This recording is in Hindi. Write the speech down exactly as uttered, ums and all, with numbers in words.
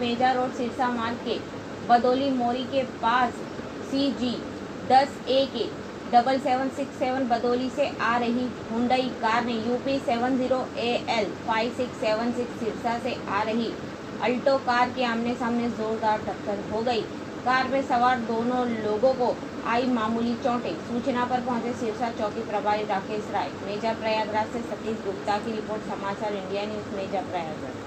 मेजा रोड सिरसा मार्ग के बदौली मोरी के पास सी जी दस A K double seven six seven Badauli से आ रही हुंडई कार ने UP seven zero A L five six seven six Sirsa से आ रही अल्टो कार के आमने सामने जोरदार टक्कर हो गई। कार में सवार दोनों लोगों को आई मामूली चोटें। सूचना पर पहुंचे सिरसा चौकी प्रभारी राकेश राय। मेजा प्रयागराज से सतीश गुप्ता की रिपोर्ट, समाचार इंडिया न्यूज मेजा प्रयागराज।